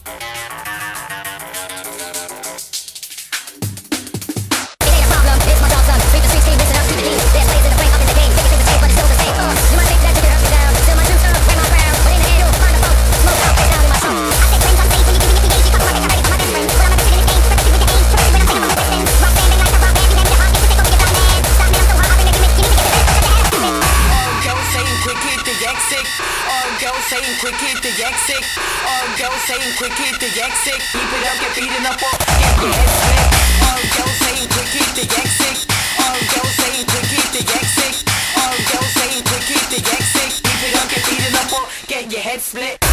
Quick hit the yak sick. All go saying quick hit the yak sick. Keep it up, get beaten up, or get your head split. All go saying quick hit the yak sick. All go saying quick hit the yak sick. All go saying quick hit the yak sick. Keep it up, get beaten up, or get your head split.